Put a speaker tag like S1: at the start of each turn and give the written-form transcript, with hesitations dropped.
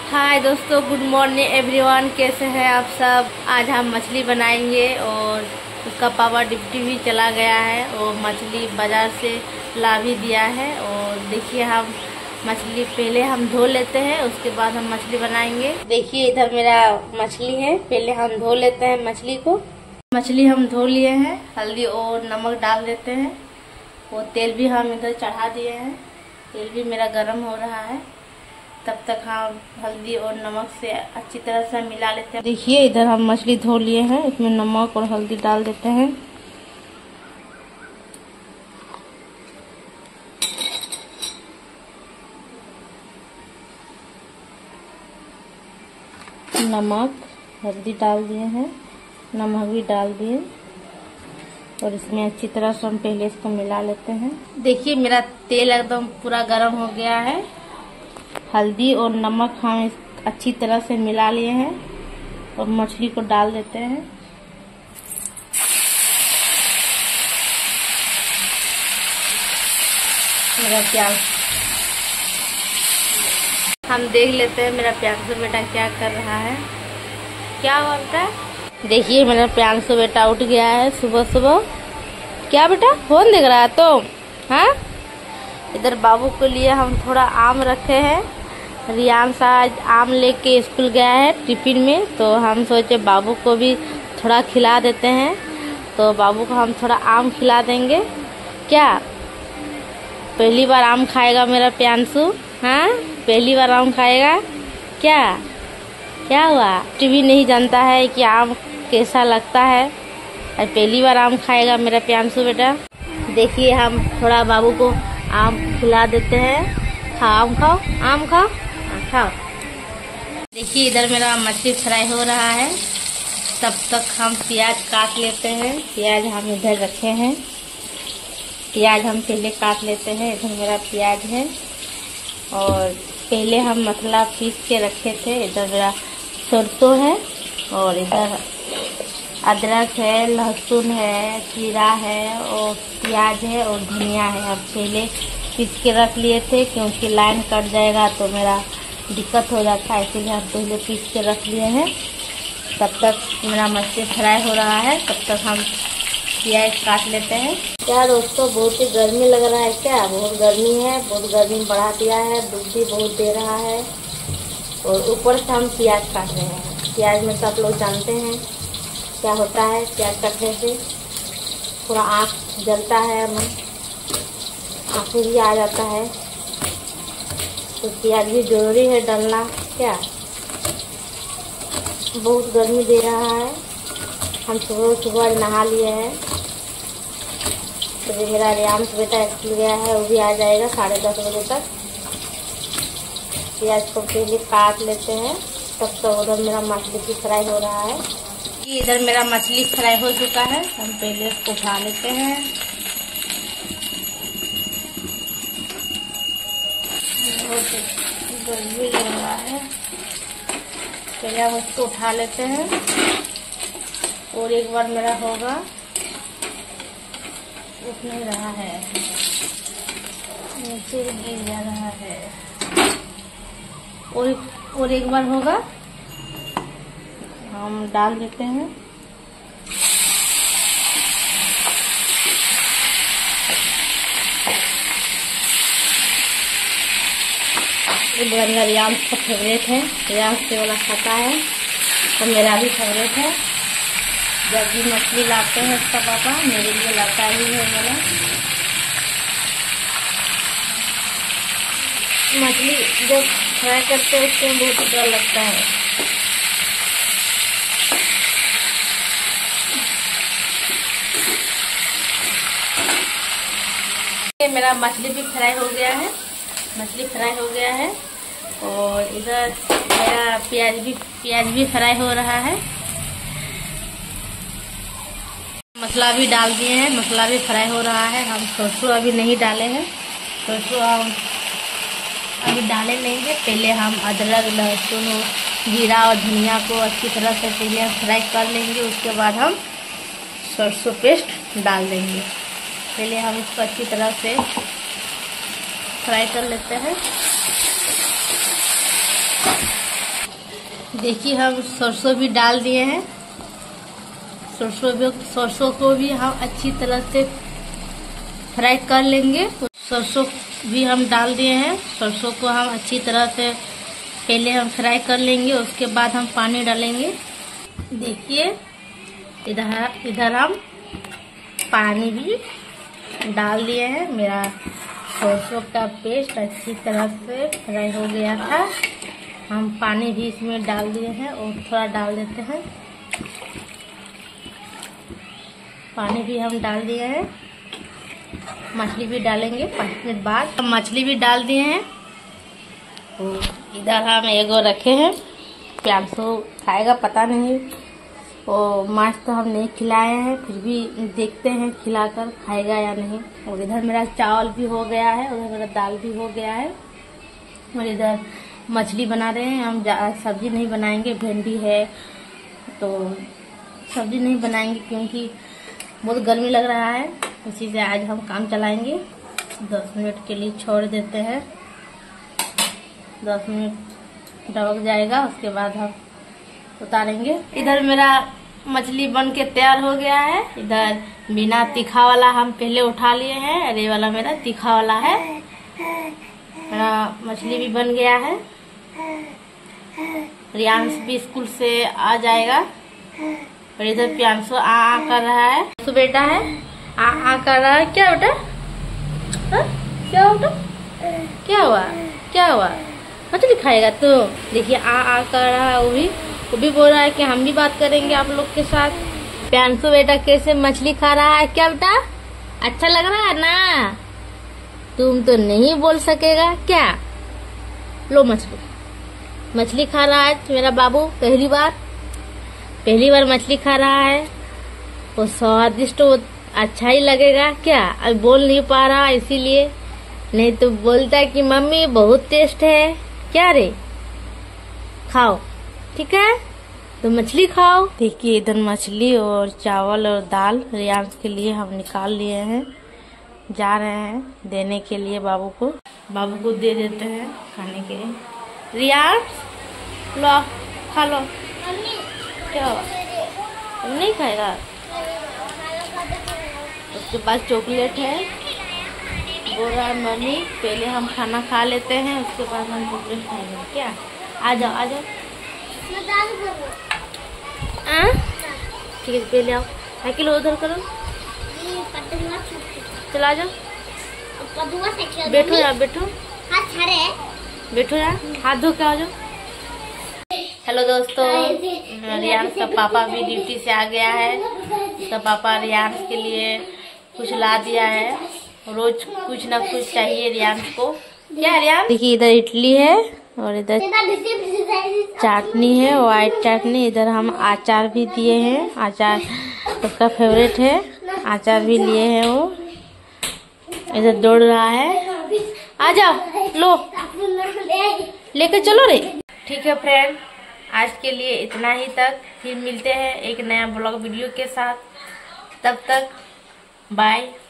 S1: हाय दोस्तों, good morning everyone. कैसे हैं आप सब। आज हम मछली बनाएंगे और उसका पापा ड्यूटी भी चला गया है और मछली बाजार से ला भी दिया है। और देखिए, हम मछली पहले हम धो लेते हैं, उसके बाद हम मछली बनाएंगे। देखिए, इधर मेरा मछली है। पहले हम धो लेते हैं मछली को। मछली हम धो लिए हैं, हल्दी और नमक डाल देते हैं और तेल भी हम इधर चढ़ा दिए हैं। तेल भी मेरा गर्म हो रहा है। तब तक हम हल्दी और नमक से अच्छी तरह से मिला लेते हैं। देखिए, इधर हम मछली धो लिए हैं, इसमें नमक और हल्दी डाल देते हैं। नमक हल्दी डाल दिए हैं, नमक भी डाल दिए और इसमें अच्छी तरह से हम पहले इसको मिला लेते हैं। देखिए, मेरा तेल एकदम पूरा गर्म हो गया है। हल्दी और नमक हम अच्छी तरह से मिला लिए हैं और मछली को डाल देते हैं। मेरा प्याज हम देख लेते हैं मेरा प्यांसु बेटा क्या कर रहा है। क्या बोलता है? देखिए, मेरा प्यांसु बेटा उठ गया है सुबह सुबह। क्या बेटा फोन देख रहा है तो? हाँ, इधर बाबू के लिए हम थोड़ा आम रखे हैं। रियांश आज आम लेके स्कूल गया है टिफिन में, तो हम सोचे बाबू को भी थोड़ा खिला देते हैं। तो बाबू को हम थोड़ा आम खिला देंगे। क्या पहली बार आम खाएगा मेरा प्यांसु? हाँ, पहली बार आम खाएगा। क्या क्या हुआ? टीवी नहीं जानता है कि आम कैसा लगता है और पहली बार आम खाएगा मेरा प्यांसु बेटा। देखिए, हम थोड़ा बाबू को आम खिला देते हैं। खाओ, आम खाओ, आम खाओ, खाओ। देखिए, इधर मेरा मछली फ्राई हो रहा है। तब तक हम प्याज काट लेते हैं। प्याज हम इधर रखे हैं। प्याज हम पहले काट लेते हैं। इधर मेरा प्याज है और पहले हम मसाला पीस के रखे थे। इधर मेरा सरसों है और इधर अदरक है, लहसुन है, जीरा है और प्याज है और धनिया है। हम पहले पीस के रख लिए थे क्योंकि लाइन कट जाएगा तो मेरा दिक्कत हो जाता है, इसलिए हम पहले पीस के रख लिए हैं। तब तक मेरा मछली फ्राई हो रहा है, तब तक हम प्याज काट लेते हैं। क्या दोस्तों, बहुत ही गर्मी लग रहा है। क्या बहुत गर्मी है, बहुत गर्मी बढ़ा दिया है। धूप भी बहुत दे रहा है और ऊपर से हम प्याज काट रहे हैं। प्याज में सब लोग जानते हैं क्या होता है। प्याज काटने से थोड़ा आँख जलता है, आँखें भी आ जाता है, तो प्याज भी जरूरी है डालना। क्या बहुत गर्मी दे रहा है। हम सुबह सुबह नहा लिए हैं। तो मेरा रियांश बेटा स्कूल गया है, वो भी आ जाएगा 10:30 बजे तक। प्याज को पहले काट लेते हैं, तब तक उधर मेरा मछली भी फ्राई हो रहा है। इधर मेरा मछली फ्राई हो चुका है। हम पहले इसको उठा लेते हैं। बहुत गर्मी लग रहा है, पहले हम इसको उठा लेते हैं और एक बार मेरा होगा। उठ नहीं रहा है, नीचे गिर जा रहा है। और एक बार होगा, हम डाल देते हैं। रियांश का फेवरेट है। रियांश से वाला खाता है तो मेरा भी फेवरेट है। जब भी मछली लाते हैं उसका पापा मेरे लिए लाता ही है वाला। मछली जब फ्राई करते हैं उसमें बहुत ही डर लगता है। मेरा मछली भी फ्राई हो गया है। मछली फ्राई हो गया है और इधर मेरा प्याज भी फ्राई हो रहा है। मसाला भी डाल दिए हैं, मसाला भी फ्राई हो रहा है। हम सरसों अभी नहीं डाले हैं, सरसों हम अभी डाले नहीं है। पहले हम अदरक, लहसुन, जीरा और धनिया को अच्छी तरह से पहले हम फ्राई कर लेंगे, उसके बाद हम सरसों पेस्ट डाल देंगे। पहले हम इसको अच्छी तरह से फ्राई कर लेते हैं। देखिए हम सरसों भी डाल दिए हैं। सरसों को भी हम अच्छी तरह से फ्राई कर लेंगे। सरसों भी हम डाल दिए हैं। सरसों को हम अच्छी तरह से पहले हम फ्राई कर लेंगे, उसके बाद हम पानी डालेंगे। देखिए इधर हम पानी भी डाल दिए हैं। मेरा सरसों का पेस्ट अच्छी तरह से फ्राई हो गया था। हम पानी भी इसमें डाल दिए हैं और थोड़ा डाल देते हैं। पानी भी हम डाल दिए हैं। मछली भी डालेंगे 5 मिनट बाद। हम मछली भी डाल दिए हैं। तो इधर हम एगो रखे हैं। प्यांसो खाएगा पता नहीं, और मांस तो हम नहीं खिलाए हैं, फिर भी देखते हैं खिलाकर खाएगा या नहीं। और इधर मेरा चावल भी हो गया है, उधर मेरा दाल भी हो गया है, और इधर मछली बना रहे हैं। हम सब्जी नहीं बनाएंगे, भिंडी है तो सब्जी नहीं बनाएंगे क्योंकि बहुत गर्मी लग रहा है। इसी से आज हम काम चलाएंगे। 10 मिनट के लिए छोड़ देते हैं। 10 मिनट डबक जाएगा, उसके बाद हम उतारेंगे। इधर मेरा मछली बन के तैयार हो गया है। इधर बिना तीखा वाला हम पहले उठा लिए हैं, और ये वाला मेरा तीखा वाला है। मेरा मछली भी बन गया है। रियांश भी स्कूल से आ जाएगा। और इधर प्यांसो आ कर रहा है। तो बेटा है आ कर रहा है। क्या बेटा? क्या बेटा? क्या हुआ? क्या हुआ? मछली खाएगा तो? देखिए आ कर रहा है। वो भी बोल रहा है कि हम भी बात करेंगे आप लोग के साथ। प्यांसो बेटा कैसे मछली खा रहा है? क्या बेटा अच्छा लग रहा है ना? तुम तो नहीं बोल सकेगा क्या? लो मछली खा रहा है मेरा बाबू। पहली बार मछली खा रहा है। वो स्वादिष्ट अच्छा ही लगेगा क्या? अब बोल नहीं पा रहा इसीलिए, नहीं तो बोलता कि मम्मी बहुत टेस्ट है। क्या रे? खाओ, ठीक है तो मछली खाओ। देखिए इधर मछली और चावल और दाल रियांश के लिए हम निकाल लिए हैं। जा रहे हैं देने के लिए बाबू को दे देते हैं खाने के लिए। रियांश लो खा लो। क्या हुआ? नहीं खाएगा? उसके पास चॉकलेट है। बोल रहा है मम्मी पहले हम खाना खा लेते हैं, उसके बाद हम चॉकलेट खाएंगे। क्या? आ जाओ ठीक है पहले आओ। साइकिल उधर करो। चला जाओ। बैठो यार, बैठो यार, हाथ धो के आ जाओ। हेलो दोस्तों, रियांश का पापा भी ड्यूटी से आ गया है। उसका पापा रियांश के लिए कुछ ला दिया है। रोज कुछ ना कुछ चाहिए रियांश को। क्या रियांश? देखिए इधर इडली है और इधर चटनी है, व्हाइट चटनी। इधर हम अचार भी दिए हैं। अचार उसका फेवरेट है, अचार भी लिए हैं वो। इधर दौड़ रहा है। आ जाओ, लो लेकर चलो रे। ठीक है फ्रेंड, आज के लिए इतना ही तक। फिर मिलते हैं एक नया ब्लॉग वीडियो के साथ। तब तक बाय।